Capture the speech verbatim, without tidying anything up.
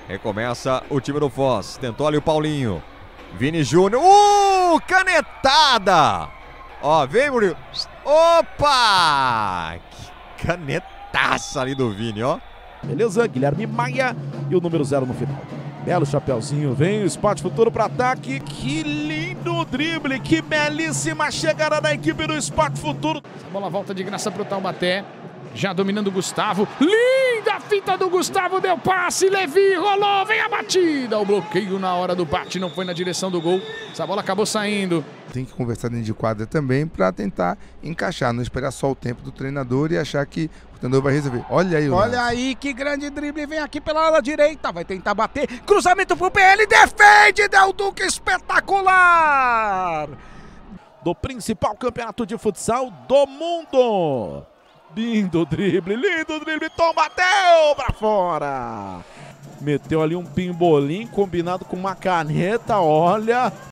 Recomeça o time do Foz. Tentou ali o Paulinho. Vini Júnior. Uh! Canetada! Ó, vem, Murilo. Opa! Que canetaça ali do Vini, ó. Beleza, Guilherme Maia e o número zero no final. Belo chapeuzinho, vem o Esporte Futuro para ataque. Que lindo drible, que belíssima chegada da equipe do Esporte Futuro. Essa bola volta de graça para o Taubaté. Já dominando o Gustavo. Linda fita do Gustavo, deu passe, Levi rolou, vem a batida. O bloqueio na hora do bate não foi na direção do gol. Essa bola acabou saindo. Tem que conversar dentro de quadra também para tentar encaixar, não esperar só o tempo do treinador e achar que o treinador vai resolver. Olha aí o Olha lance. aí que grande drible, vem aqui pela ala direita, vai tentar bater, cruzamento pro P L, defende, Del Duque, espetacular! Do principal campeonato de futsal do mundo. Lindo drible, lindo drible, Tom bateu pra fora. Meteu ali um pimbolim combinado com uma caneta, olha.